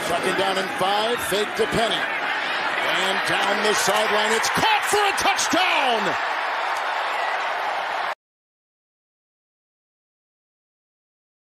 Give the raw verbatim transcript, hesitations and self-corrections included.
Second down and five. Fake to Penny. And down the sideline. It's caught for a touchdown.